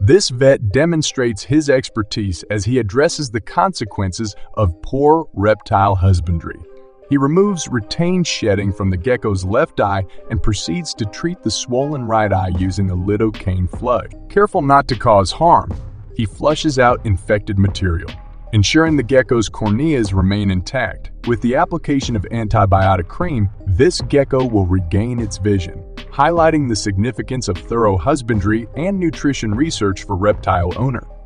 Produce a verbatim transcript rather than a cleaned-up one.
This vet demonstrates his expertise as he addresses the consequences of poor reptile husbandry. He removes retained shedding from the gecko's left eye and proceeds to treat the swollen right eye using a lidocaine flood. Careful not to cause harm, he flushes out infected material, ensuring the gecko's corneas remain intact. With the application of antibiotic cream, this gecko will regain its vision, highlighting the significance of thorough husbandry and nutrition research for reptile owners.